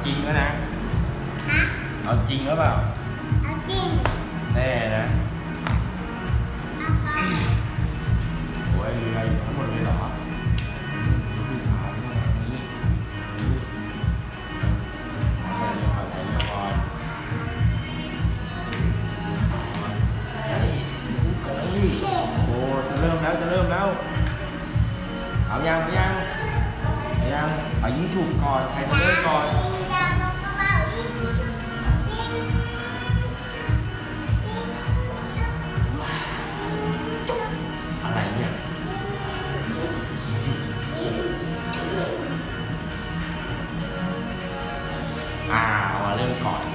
ริงแล้วนะเอาจริงหรือเปล่าเอาจริงแน่นะโอ้ยเรืออยู่ทั้งหมดเลยเหรอสีขาวเนี่ยนี่ถ่ายเรือก่อนถ่ายเรือก่อนโอ้จะเริ่มแล้วเอายังเอายิงฉุบก่อนใครจะเริ่มก่อนอะไรเนี่ยเริ่มก่อน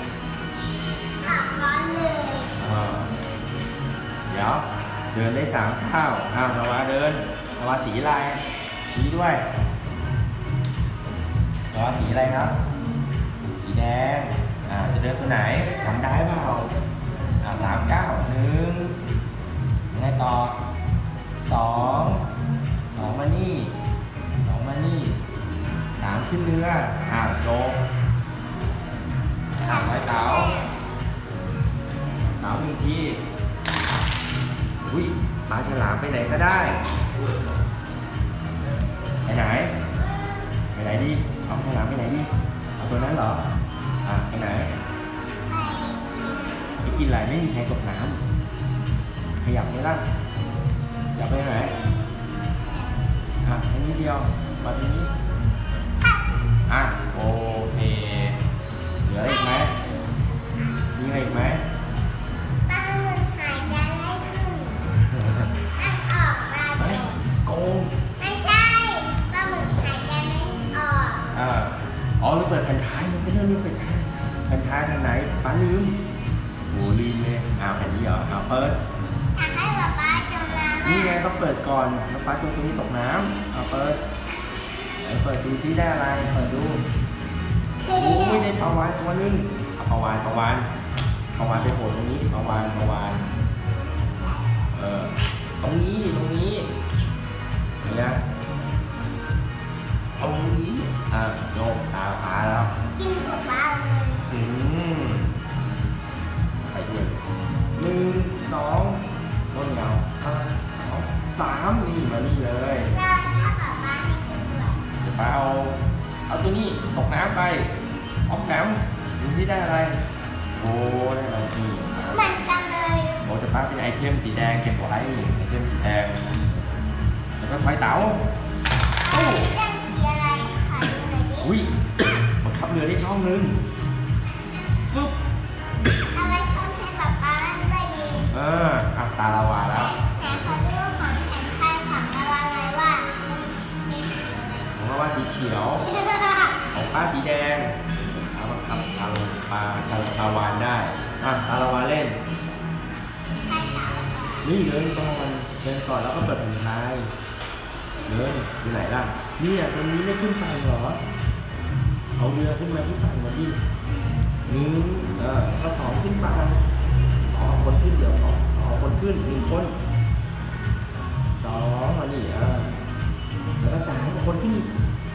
เดี๋ยวเดินได้3 ก้าวนาวาเดินนาวาสีอะไรชี้ด้วยนาวาสีอะไรครับสีแดงจะเดินตัวไหนทำได้เปล่า3 ก้าว1ยังไงต่อ2มานี่3ขึ้นเรือจบไว้เต๋า1 ทีปลาฉลามไปไหนก็ได้ไปไหนดีเอาฉลามไปไหนดีเอาตัวนั้นเหรอไปไหนไปกินอะไรไม่มีใครตกน้ำขยับไปล่ะขยับไปไหนแค่นี้เดียวมาตรงนี้โอเคเหลืออีกไหมมีอะไรอีกไหมปลาหมึกหายใจไม่ขึ้นมันออกมาโกงไม่ใช่ปลาหมึกหายใจไม่ออกเราเปิดแผ่นท้ายมันไม่ได้เรื่องแผ่นท้ายทางไหนป้าลืมลืมเลยแผ่นนี้เหรอเปิดอยากให้ป๊าจมน้ำนี่ไงต้องเปิดก่อนแล้วป้าจมตรงนี้ตกน้ำเปิดดูที่ได้อะไรเปิดดูได้ปลาวาฬตัวนึงปลาวาฬไปโผล่ตรงนี้ปลาวาฬตรงนี้เนี่ยตรงนี้โยกตาปลาแล้วกินกับปลาเลยไปด้วย1 2ต้นเงา3นี่มานี่เลยแล้วถ้าป๊าให้กินด้วยเดี๋ยวป้าเอาตัวนี้ตกน้ำไปออกน้ำดูที่ได้อะไรได้อะไรนี่เหมือนกันเลยจะป้าเป็นไอเทมสีแดงเก็บไว้ไอเทมสีแดงแล้วก็ถอยเต๋าบังคับเรือได้ช่องนึงปึ๊บเอาไว้ช่องให้ป๊าได้ดีตาลาวาแล้วแต่เขาดูของแผ่นไทยของลาวาไงว่าของลาวาสีเขียวของป้าสีแดงบังคับปลาชาลาวานได้ตาลาวาเล่นนี่เดินก่อนแล้วก็เปิดแผ่นท้ายเดินอยู่ไหนล่ะเนี่ยตรงนี้ไม่ขึ้นฝั่งเหรอเอาเรือขึ้นมาที่ฝั่งมาดิแล้วก็2ขึ้นฝั่งคนขึ้นเดี๋ยวคนขึ้น1 คน2มานี่แล้วก็3คนขึ้นอีก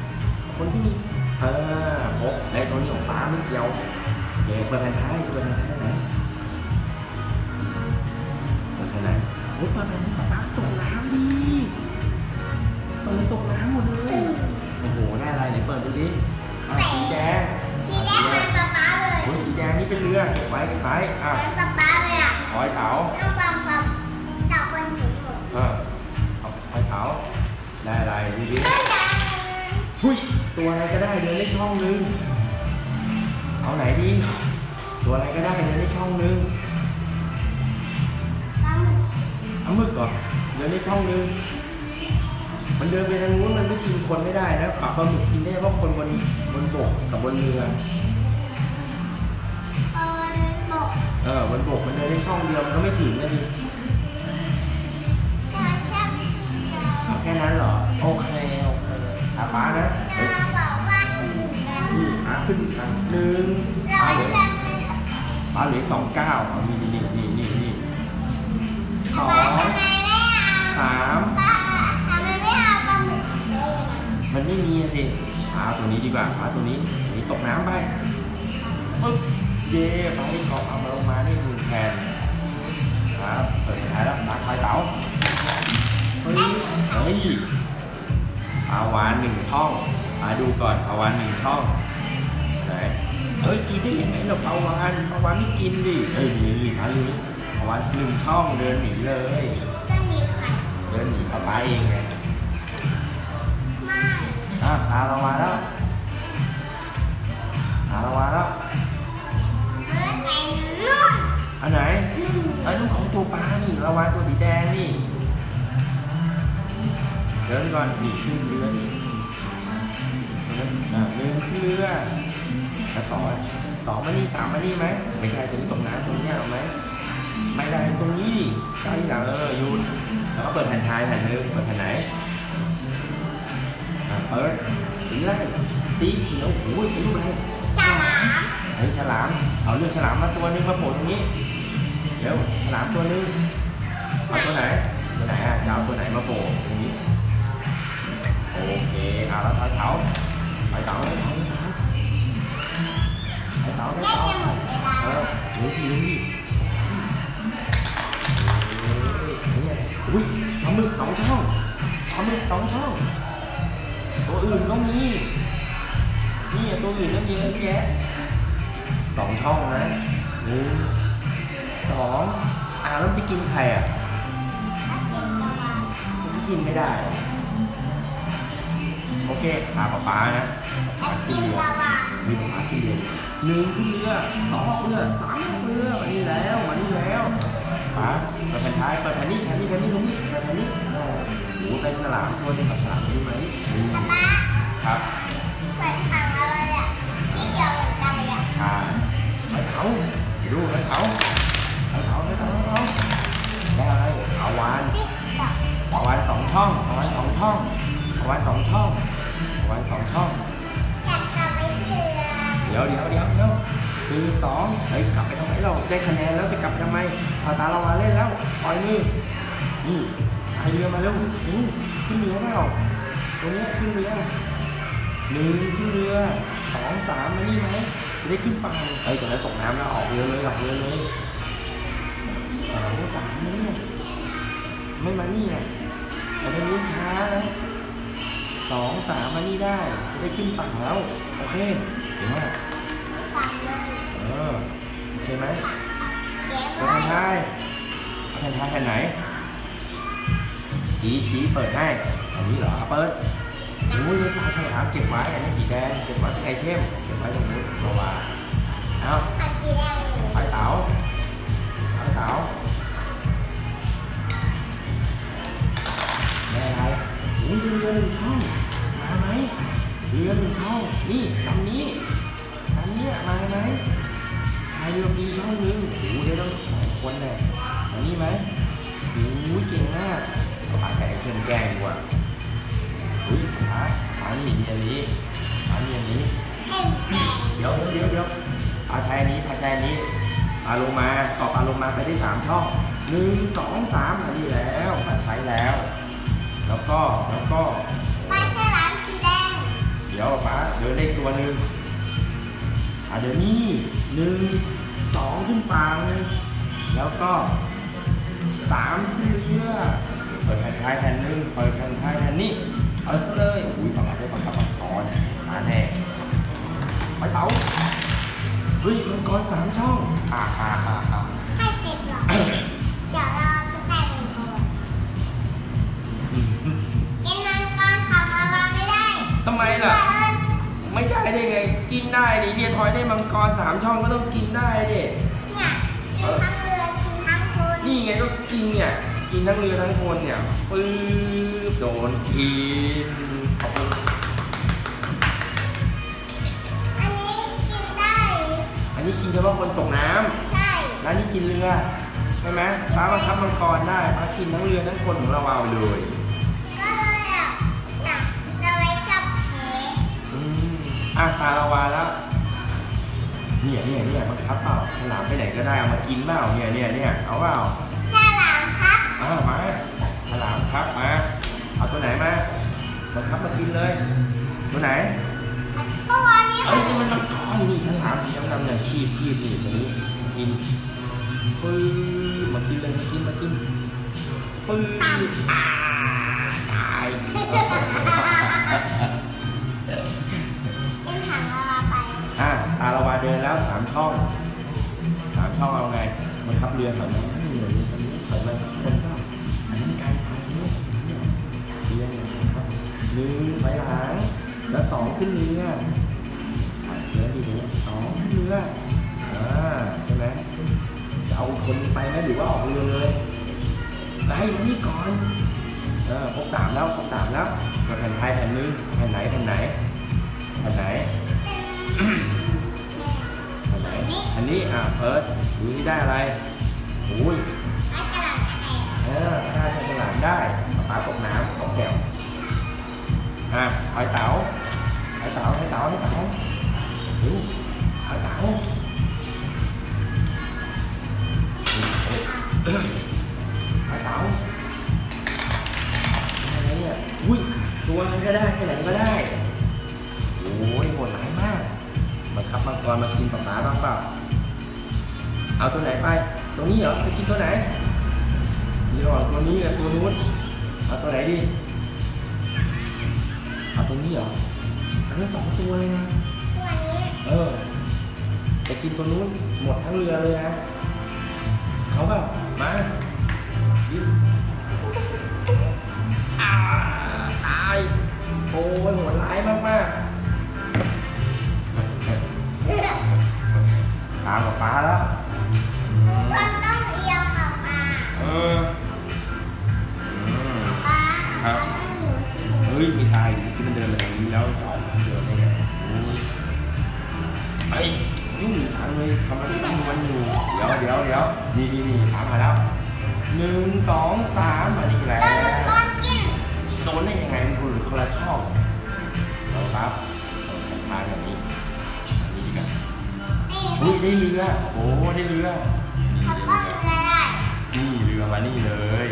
6ในตอนนี้ของป้าไม่เกี่ยวเปิดแผ่นท้ายไหนเปิดแผ่นท้ายไหนเปิดแผ่นป้าตกน้ำดิตกน้ำหมดเลยได้อะไรไหนเปิดดูดิสีแดงเป็นป๊าเลยสีแดงนี่เป็นเรือไว้เป็นป๊าเลยหอยเต๋าเต่าคนถึงหมดหอยเต๋าได้อะไรดูดิตัวอะไรก็ได้เดินได้ช่องนึงเอาไหนดีตัวอะไรก็ได้เดินได้ช่องนึงเอาหมึกก่อนเดินได้ช่องนึงมันเดินไปทางนู้นมันไม่กินคนไม่ได้นะปลาหมึกกินได้เพราะคนบนบกกับบนเรือบนบกมันเดินได้ช่องเดียวมันก็ไม่ถึงนะดิแค่นั้นเหรอโอเคป้านะนี่ขึ้นทางป้าเหลือ2 ก้าวนี่2 3มันไม่มีสิตัวนี้ดีกว่าตัวนี้ตกน้ำไปปึ๊บเย่ไปขอเอามาลงมาได้1แผ่นครับเปิดท้ายแล้วตักไฟเต๋าเฮ้ยปลาวาน1ช่องมาดูก่อนปลาวาน1ช่องไหนกินได้ยังไงเราปลาวานไม่กินดินี่มาเลยปลาวาน1ช่องเดินหนีเลยเดินหนีเอาไปเองไงปลาเรามาแล้วอันไหนอันนู้นของตัวปลานี่ปลาวานตัวสีแดงนี่เดินก่อนนี่ขึ้นเรือเดินขึ้นเรือจะ2มานี่3มานี่ไหมไม่ใช่ตรงน้ำตรงนี้เอาไหมไม่ได้ตรงนี้ใช่หลังหยุดแล้วก็เปิดแผ่นท้ายแผ่นนึงเปิดแผ่นไหนเปิดสีอะไรสีเขียวโอ้ยเป็นรูปอะไรฉลามเอาเลือกฉลามมาตัวนึงมาโผล่ตรงนี้เดี๋ยวฉลามตัวนึงเอาตัวไหนจะเอาตัวไหนมาโผล่ตรงนี้โอเคแล้วเต๋านี่อุ้ยปลาหมึก2 ช่องตัวอื่นก็มีนี่ตัวอื่นก็มีเยอะแยะ2 ช่องนะ1 2แล้วจะกินใครจะกินไม่ได้โอเคป๊านะขึ้นเรือมีป๊าขึ้นเรือ1ขึ้นเรือ2เรือ3เรือมานี่แล้วป๊าเปิดแผ่นท้ายเปิดแผ่นนี้ตรงนี้เปิดแผ่นนี้โอ้เป็นฉลามตัวนึงกับฉลามนี้ไหมครับเหมือนถังอะไรที่เกี่ยวกับอะไรไปเต๋าดูไปเต๋าได้อะไรปลาวาน2 ช่องอยากกลับไปเรือเดี๋ยวคือ2กลับไปทำไมเราได้คะแนนแล้วจะกลับทำไมพาตาเรามาเล่นแล้วปล่อยมือนี่พายเรือมาเร็วขึ้นเรือเปล่าตัวนี้ขึ้นเรือ1ขึ้นเรือ2 3มานี่ไหมจะได้ขึ้นฝั่งตัวนั้นตกน้ำแล้วออกเรือเลย2 3มานี่ไม่มานี่นะแต่เป็นรุ่นช้านะ2 3มานี่ได้จะได้ขึ้นฝั่งแล้วโอเคเห็นไหมใช่ไหมแผ่นท้ายแผ่นไหนชี้เปิดให้อันนี้เหรอเปิดโอ้ยปลาฉลามเก็บไว้อันนี้สีแดงเก็บไว้เป็นไอเทมเก็บไว้ตรงนู้นเอาว่าไปเต๋าได้อะไรเรือ1 ช่องมาไหมเรือ1 ช่องนี่ลำนี้มาไหมพายเรือฟรีช่องนึงโอ้ได้ต้อง2 คนเลยอันนี้ไหมโอ้เก่งมากปลาใส่ไอเทมแกงดีกว่าปลานี่อันนี้เดี๋ยวปลาใช้อันนี้ปลาลงมาไปได้3 ช่อง1 2 3อันนี้แล้วปลาใช้แล้วแล้วก็ปลาฉลามสีแดงเดี๋ยวปลาเดินได้ตัวนึงเดี๋ยวนี้1 2ขึ้นฝั่งแล้วก็3ขึ้นเรือเปิดแผ่นท้ายแผ่นนึงเปิดแผ่นท้ายแผ่นนี้เอาซะเลยฝั่งได้ฝั่งกับฝั่งซ้อนมาแน่ไปเต๋ามังกร3 ช่องให้เสร็จหรอเดี๋ยวเราจะแต่งก่อนกินมังกรของมาวางไม่ได้ทำไมล่ะไม่ได้ได้ไงกินได้ดิเรียนทอยได้มังกร3 ช่องก็ต้องกินได้ดิเนี่ยกินทั้งเรือกินทั้งคนนี่ไงก็กินทั้งเรือทั้งคนเนี่ยปึ๊บโดนกินอันนี้กินได้อันนี้กินเฉพาะคนตกน้ำใช่แล้วนี่กินเรือใช่ไหมป้าบังคับมังกรได้ป้ากินทั้งเรือทั้งคนของเราเอาเลยก็เลยเราไว้ชอบตาละวาแล้วเนี่ยบังคับเปล่าฉลามไปไหนก็ได้เอามากินเปล่าเนี่ยเอาเปล่าฉลามครับมาฉลามครับมาเอาตัวไหนมาบังคับมากินเลยตัวไหนตัวนี้มันมังกรนี่ฉลามสีดำๆเนี่ยคีบนี่ตรงนี้กินฟื้นมากินเลยมากินฟื้นตายเป็นถังละลาไปตาละวาเดินแล้ว3 ช่องเอาไงมันขับเรือถอยมาเหนื่อยถอยมาคนก็อันนั้นไกลไปเนี่ยเรือเนี่ยครับ1ไปหลังแล้ว2ขึ้นเรือเรือดีๆ2ขึ้นเรือใช่ไหมจะเอาคนไปไหมหรือว่าออกเรือเลยไล่มานี่ก่อนครบ3แล้วแผ่นไทยแผ่นนึงแผ่นไหนอันนี้เพิร์ดดูที่ได้อะไรโอ้ยถ้าใช้ฉลามได้ปลาตกน้ำตกแก้วหอยเต๋าดูหอยเต๋าอะไรเนี่ยอุ้ยตัวอะไรก็ได้ที่ไหนก็ได้โอ้ยโหดร้ายมากบังคับมังกรมากินปลาบ้างเปล่าเอาตัวไหนไปตรงนี้เหรอจะกินตัวไหนมีระหว่างตัวนี้กับตัวนู้นเอาตัวไหนดีเอาตัวนี้เหรออันนี้2 ตัวเลยนะจะกินตัวนู้นหมดทั้งเรือเลยนะเอาเปล่ามาตายโอ้ยโหดร้ายมากตามกับปลาแล้วมันต้องเอียวกับปลาปลาต้องอยู่ที่มีทายที่มันเดินมาอย่างนี้แล้วจะออกเดินได้ไงไอ้ยุ่งทางเลยทำไมมันอยู่เดี๋ยวนี่ถามมาแล้ว1 2 3มานี่แหละโดนได้ยังไงมันคนละช่องเราครับทางอย่างนี้ดีกันนี่ได้เรือโอ้ได้เรือนี่เรือมานี่เลย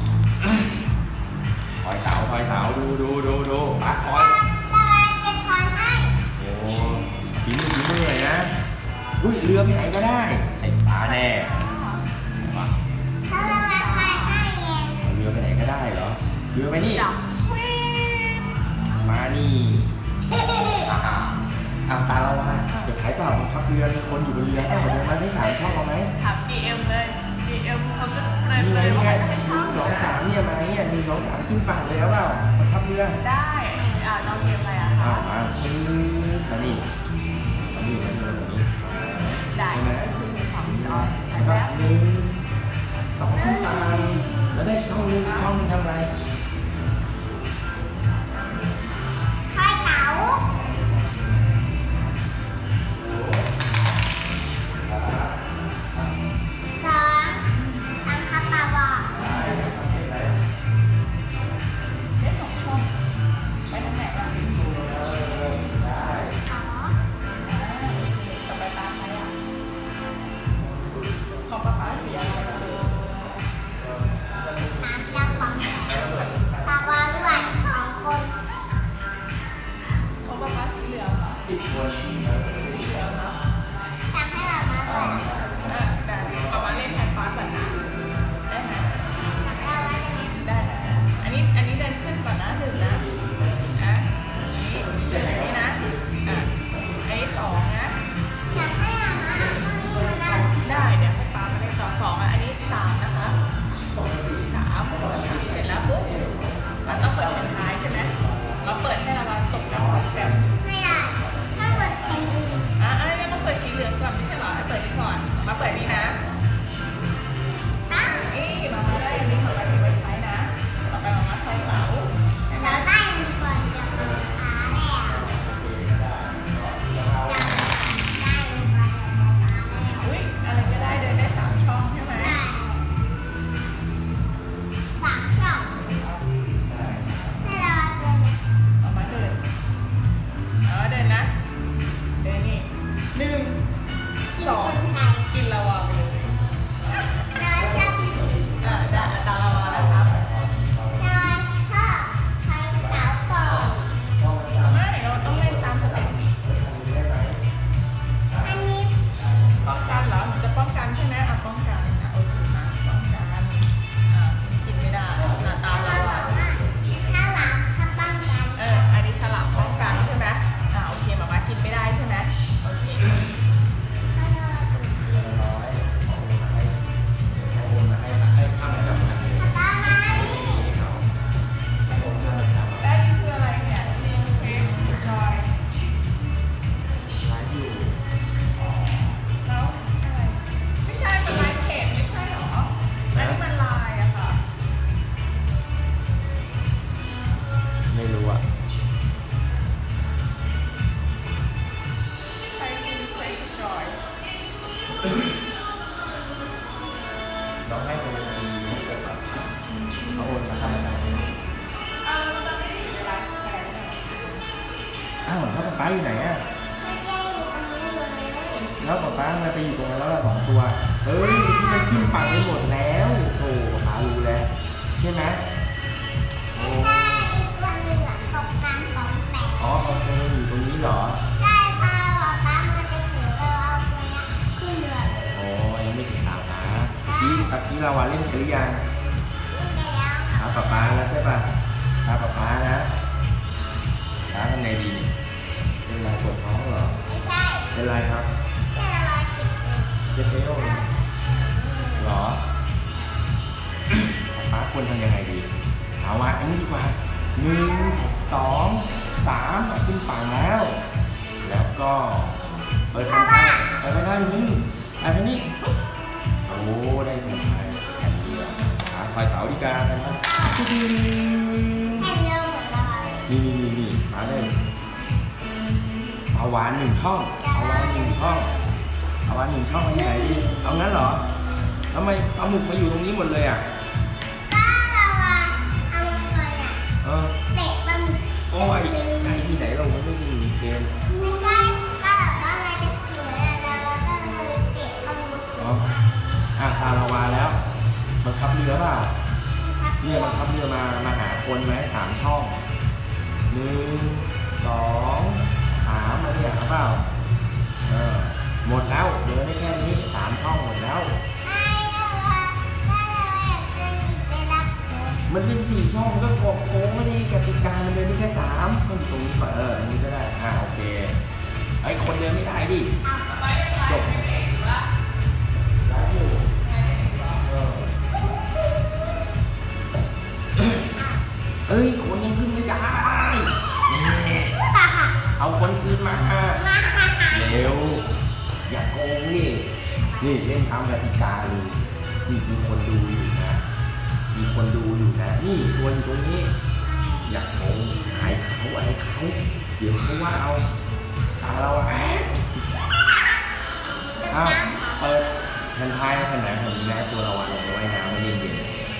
ถอยเสาดูปะถอยโอ้ฝีมือเลยนะอุ้ยเรือไปไหนก็ได้ไอ้ปลาแน่เรือไปไหนก็ได้เหรอเรือไปนี่มานี่ตาเราจะขายเปล่าพักเรือมีคนอยู่บนเรือได้เดินมาได้3 ช่องเอาไหมถาม GM เลย GM เขาก็เลยว่าไม่ชอบ 1 2 3เนี่ยมาเนี่ย1 2 3ขึ้นฝั่งเลยแล้วเปล่าพักเรือได้น้องเกมอะไรมานี่ได้ไหมคือมีความร้อนแล้ว1 2 3แล้วได้ช่องนึงทำอะไรเแล้วป๊าอยู่ไหนอ่ะไม่ใช่อยู่ตรงนี้เลยแล้วป๊าทำไมไปอยู่ตรงนั้นแล้วล่ะ2 ตัวเฮ้ยที่มันขึ้นฝั่งไปหมดแล้วโธ่ป๊ารู้แล้วใช่ไหมโอ้ใช่อีกตัวหนึ่งอะตกน้ำของแปะอ๋อโอเคอยู่ตรงนี้เหรอใช่พอป๊ามันจะถือเราเอาตัวนี้ขึ้นเรือเลยอ๋อยังไม่ถึงสาวนะที่เราเล่นเสร็จหรือยังขึ้นไปแล้วค่ะป๊าแล้วใช่ป่ะป๊านะทำไงดีเป็นไรปวดท้องเหรอไม่ใช่เป็นไรครับแค่เราเก็บเองเจ็บเอวเหรอป๊าควรทำยังไงดีเอาวะอันนี้ดีกว่า1 2 3ขึ้นฝั่งแล้ว แล้วก็เปิดทางไปได้นี่ไปนี่โอ้ได้ทางไปแผ่นเดียวไฟเผาดีกาไปนะแค่เรือเหมือนเราเลยนี่มาเลยเอาหวาน1 ช่องเอาหวาน1 ช่องเอาหวาน1 ช่องไปที่ไหนดีเอางั้นเหรอทำไมเอาหมึกมาอยู่ตรงนี้หมดเลยอ่ะก็เราอะเอาไปอะเตะปลาหมึกโอ้ยไอ้ที่ไหนเราไม่ได้มีเกมไม่ใช่ก็แบบว่าเราจะเสือแล้วเราก็เลยเตะปลาหมึกพาเรามาแล้วบังคับเรือเปล่าเนี่ยบังคับเรือมาหาคนไหม3 ช่อง1 2 3มาเนี่ยเอาเปล่าหมดแล้วเรือได้แค่นี้3 ช่องหมดแล้วไม่เราว่าถ้าเราอยากจะหยิบไปรับหนูมันเป็น4 ช่องก็โค้งไม่ได้กติกามันเดินได้แค่3ก็อยู่ตรงนี้ก่อนอันนี้ก็ได้โอเคไอ้คนเดินไม่ได้ดิเอาจบได้อยู่เอ้ยคนยังขึ้นไม่ได้เอาคนขึ้นมาเร็วอย่าโกงนี่เล่นตามกติกาเลยนี่มีคนดูอยู่นะนี่ตัวอยู่ตรงนี้อย่าโกงอะไรเขาเดี๋ยวเขาว่าเอาตาเราเปิดแผ่นท้ายแผ่นไหนแผ่นนี้นะตัวเราลงไว้น้ำไม่เย็น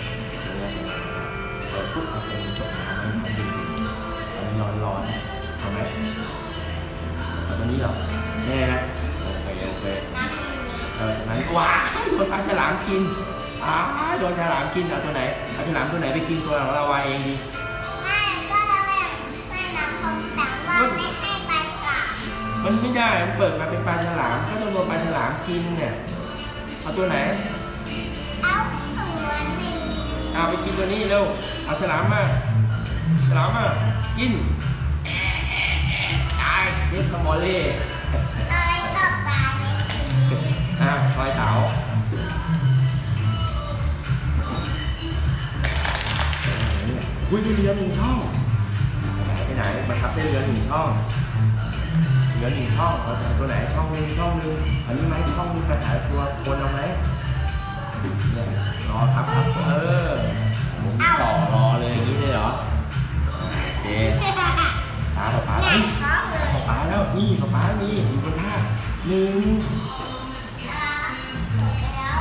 เปิดปุ๊บเอาตรงนี้จบน้ำไม่เย็นอันนี้ร้อนทำไหมเอาตัวนี้เหรอแน่นะโอเคนั้นว้าโดนปลาฉลามกินโดนฉลามกินเอาตัวไหนเอาฉลามตัวไหนไปกินตัวของเราเองดีไม่ก็เราอยากให้น้ำของแต่ว่าไม่ให้ปลาฉลามมันไม่ได้มันเปิดมาเป็นปลาฉลามก็ต้องโดนปลาฉลามกินเนี่ยเอาตัวไหนเอาตัวนี้เอาไปกินตัวนี้เร็วเอาฉลามมากินตายเรียกสมอลเล่เราชอบปลาเนี่ยคอยเต๋าคุยได้เรือ1 ช่องไปไหนมาทับได้เรือ1 ช่องเหลือ1 ช่องเอาตัวไหนช่องนึงอันนี้ไหมช่องนึงไปหาตัวคนเอาไหมเนี่ยรอครับผมต่อรอเลยอย่างนี้เลยเหรอโอเคป๊าแหน่ท้องเลยป๊าแล้วนี่ป๊ามีอยู่บนท่า1 แล้ว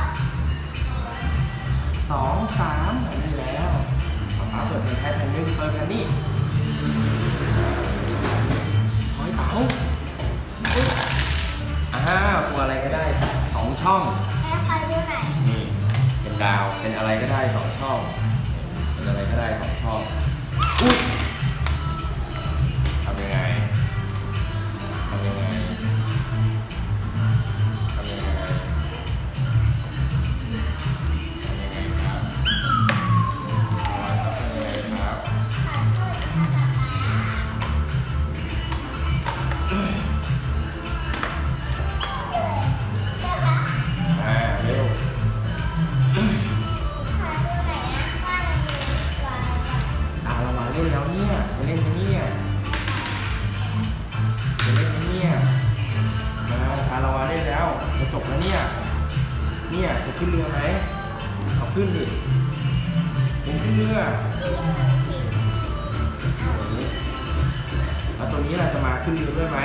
2 3อันนี้แล้วป๊าเปิดแผ่นนึงเปิดแผ่นนี้หอยเต๋าตัวอะไรก็ได้2 ช่องแล้วใครดูไหนนี่เป็นดาวเป็นอะไรก็ได้2 ช่องเป็นอะไรก็ได้2 ช่องอุ้ยทำยังไงเร็ว เรามาเล่นแล้วเนี่ยจะเล่นไหมเนี่ยพาเรามาเล่นแล้วจะจบแล้วเนี่ยจะขึ้นเรือไหมเอาขึ้นดิเป็นขึ้นเรือแล้วตัวนี้เราจะมาขึ้นเรือด้วยไหม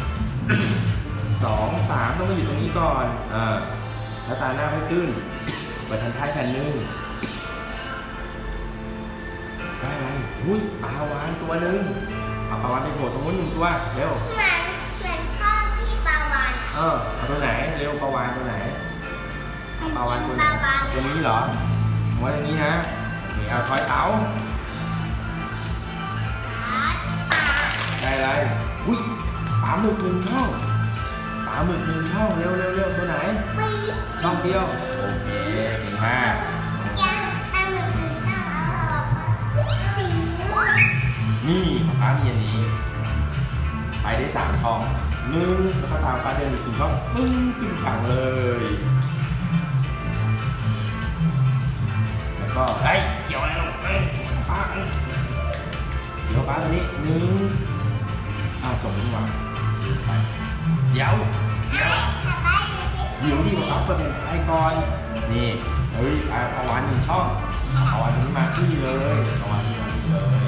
2 3ต้องมาอยู่ตรงนี้ก่อนแล้วตาหน้าให้ขึ้นเปิดทันท้ายแผ่นนึงได้อะไรอุ้ยปลาวานตัวนึงเอาปลาวานไปโผล่ตรงนู้น1 ตัวเร็วเหมือนชอบที่ปลาวานเอาตัวไหนเร็วปลาวานตัวไหนปลาวานตัวไหนตัวนี้เหรอไว้ตรงนี้นะนี่เอาถอยเต๋าได้เลยอุ้ยปลาหมึก1 ช่องปลาหมึก1 ช่องเร็วตัวไหนช่องเดียวโอเคเก่งมากนี่ปลาเมียนี้ไปได้3 ช่อง1แล้วก็ตามปลาเดินอีก1 ช่องปึ้งขึ้นฝั่งเลยแล้วก็เกี่ยวอะไรลงปลาเดี๋ยวปลาตัวนี้จบดีกว่าไปเดี๋ยวที่เราเปิดเป็นไอคอนนี่ปลาวาน1 ช่องปลาวานนี้มาที่เลยปลาวานนี้มาที่เลย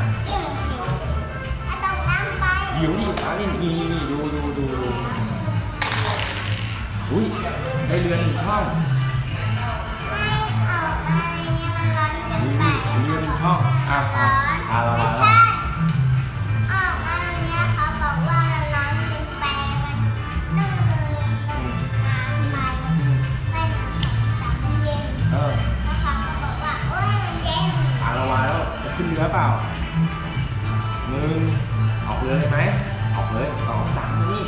เดี๋ยวนี่ปลานี่ดูอุ้ยได้เรือ1 ช่องนี่เรือ1 ช่องเรามาแล้วขึ้นเรือเปล่า1ออกเรือเลยไหมออกเลย2 3นี่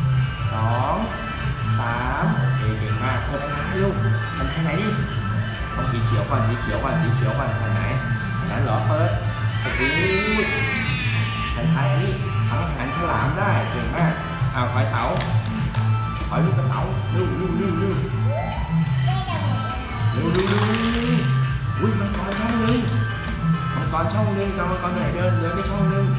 2 3โอเคเก่งมากเปิดทางลูกมันทางไหนดิต้องสีเขียวก่อนทางไหนนั้นเหรอเปิดโอ้โหทางท้ายอันนี้ทั้งอาหารฉลามได้เก่งมากถอยเต๋าถอยลูกกระเต๋าเร็วอุ้ยมันถอยช่องนึงมังกรช่องนึงมังกรไหนเดินได้ช่องนึง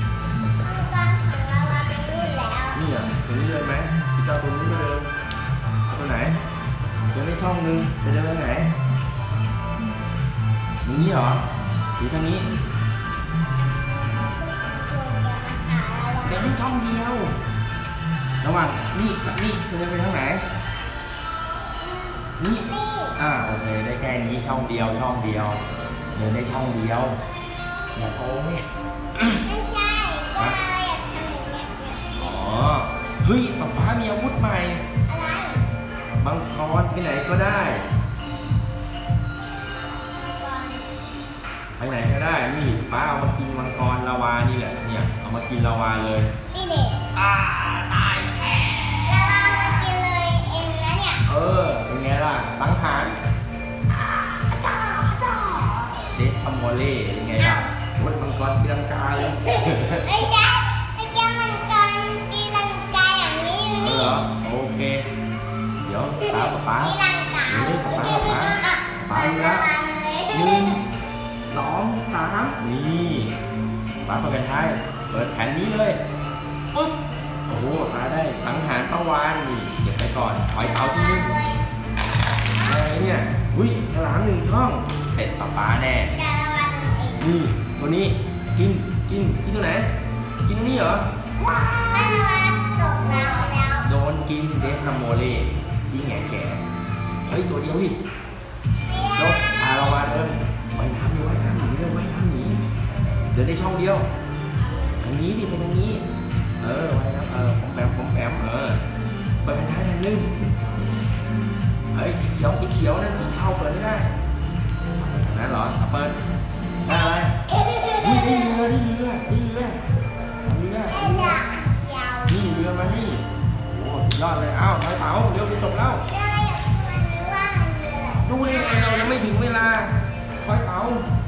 นี่ตัวนี้เดินไหมพี่เจ้าตัวนี้ไม่เดินเอาตัวไหนเดินได้ช่องนึงจะเดินไปไหนนี้เหรอสีทางนี้เดินได้ช่องเดียวระหว่างนี่กับนี่จะเดินไปทางไหนนี่โอเคได้แค่นี้ช่องเดียวเดินได้ช่องเดียวอย่าโกงเนี่ยไม่ใช่ก็เลยอยากทำอย่างนี้เฮ้ยป๊ามีอาวุธใหม่อะไรมังกรไปไหนก็ได้ไปไหนก็ได้นี่ป้าเอามากินมังกรลาวานี่แหละเนี่ยเอามากินลาวาเลยนี่เด็กตายแล้วเรามากินเลยเองนะเนี่ยเป็นไงล่ะสังหารเดชซัมโมเล่ยังไงล่ะวัดมังกรตีลังกาเลยไม่ใช่มังกรตีลังกาอย่างนี้นี่เหรอโอเคเดี๋ยวป๊าตีลังกาไปแล้ว1 2 3นี่ป๊าเปิดกันท้ายเปิดแผ่นนี้เลยปึ๊บโอ้โหมาได้สังหารปลาวานนี่เก็บไปก่อนถอยเต๋าที่นึงอะไรเนี่ยอุ้ยฉลาม1 ช่องเสร็จป๊าแน่นี่ตัวนี้กินตัวไหนกินตัวนี้เหรอโดนกินเดชซัมโมเล่ที่แง่แก่เฮ้ยตัวเดียวดิโดนลาวาเดินไว้น้ำหนีเดินได้ช่องเดียวทางนี้ดิเป็นทางนี้ไว้นะผมแปมเปิดทางท้ายทางนึงสีเขียวนั่นสีเทาเปิดไม่ได้นั่นเหรอเปิดได้อะไรนี่เรือนี่เรือมานี่โอ้ยอดเลยถอยเต๋าเร็วจะจบแล้วดูได้ไงเรายังไม่ถึงเวลาถอยเต๋า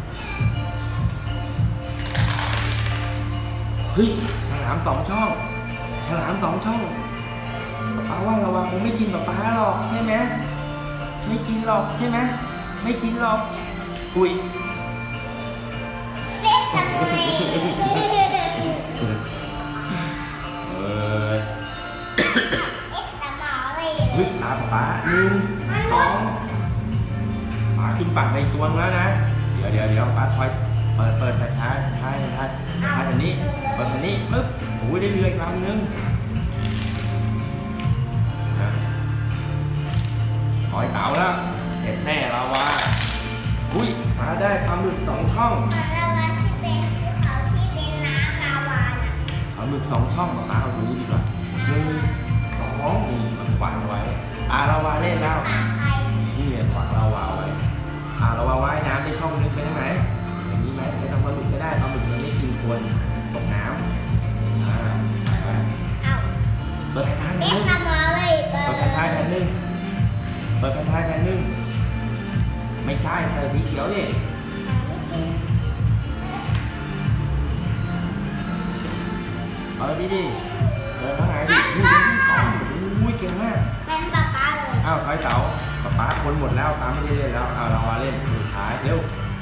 เฮ้ยฉลาม2 ช่องป๊าว่าระวังคงไม่กินป๊าหรอกใช่ไหมไม่กินหรอกใช่ไหมไม่กินหรอกอุ้ยเฮ้ยตาป๊า1 2ป๊าขึ้นฝั่งในตัวแล้วนะเดี๋ยวป๊าถอยเปิดท้ายอันนี้เปิดอันนี้ปึ๊บโอ้ยได้เรืออีกลำนึงถอยเต๋าแล้วเสร็จแน่ลาวาอุ้ยมาได้ปลาหมึก2 ช่องลาวาที่เป็นภูเขาที่เป็นน้ำลาวาหมึก2 ช่องป๊าเอาตรงนี้ดีกว่า1 2นี่มันขวางไว้เราวาเล่นแล้วนี่ขวางเราวาไว้เราวาว่ายน้ำได้ช่องนึงไปได้ไหมอย่างนี้ไหมไม่ต้องปลาหมึกก็ได้ปลาหมึกมันไม่กินคนตกน้ำเปิดแผ่นท้ายแทนนึงเปิดแผ่นท้ายแทนนึงเปิดแผ่นท้ายแทนนึงไม่ใช่เปิดสีเขียวดิเปิดดิเปิดข้างในดิอุ้ยเก่งมากเป็นป๊าป๊าเลยถอยเต๋าป๊าคนหมดแล้วป๊าไม่ได้เล่นแล้วเรามาเล่นสุดท้ายเร็ว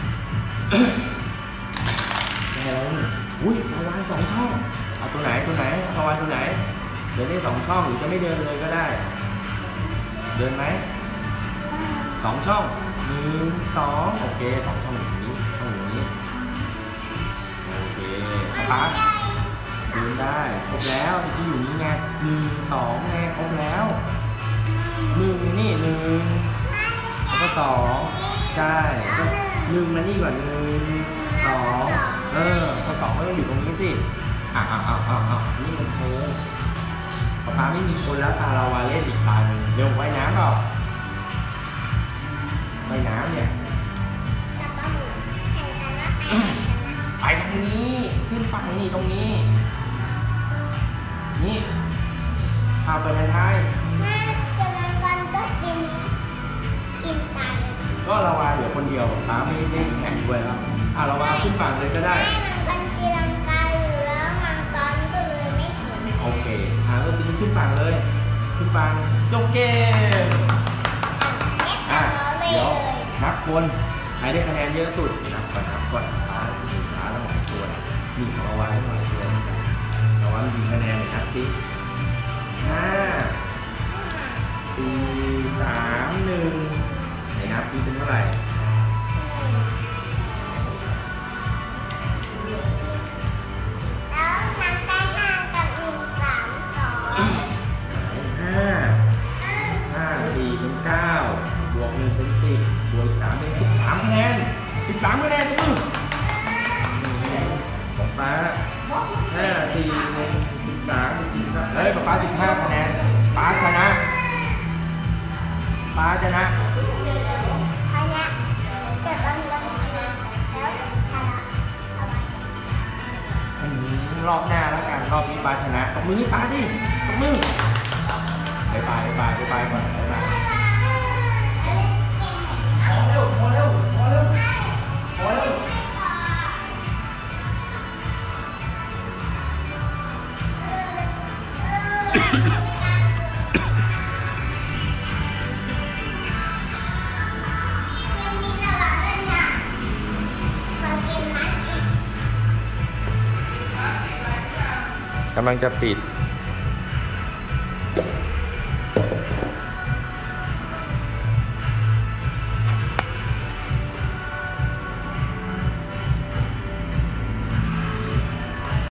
ได้แล้วอุ้ยปลาวาน2 ช่องตัวไหนปลาวานตัวไหนเดินได้2 ช่องหรือจะไม่เดินเลยก็ได้เดินไหม2 ช่อง1 2โอเค2 ช่องอย่างนี้ช่องอย่างนี้โอเคป๊าเดินได้ครบแล้วที่อยู่นี้ไง1 2ไงครบแล้ว1นี่1แล้วก็2ใช่ก็1มันนี่ก่อน1 2ก็2ก็ต้องอยู่ตรงนี้สินี่มันโค้งป๊าไม่มีคนแล้วตาเราวาเล่นอีกตาหนึ่งเร็วว่ายน้ำเปล่าว่ายน้ำเนี่ยไปตรงนี้ขึ้นฝั่งนี่ตรงนี้นี่พาไปทางท้ายก็เราวาเหลือคนเดียวป๊าไม่ได้แข่งด้วยแล้วเราวาขึ้นฝั่งเลยก็ได้โอเคก็ขึ้นฝั่งเลยขึ้นฝั่งจบเกมเดี๋ยวนับคนใครได้คะแนนเยอะสุดนับก่อนป๊าต้องหลายตัวนี่ของเราวาให้หลายตัวเราวามีคะแนนเลยนับสิ5 4 3 1ไหนนับเป็นเท่าไหร่บวก1เป็น10บวก3เป็น13 คะแนน13 คะแนนตัวของป๊า5 4 1 13ป๊า15 คะแนนป๊าชนะรอบหน้าแล้วกันรอบนี้ป๊าชนะตบมือให้ป๊าดิตบมือบ๊ายบายก่อนบ๊ายบายพอเร็วกำลังจะปิด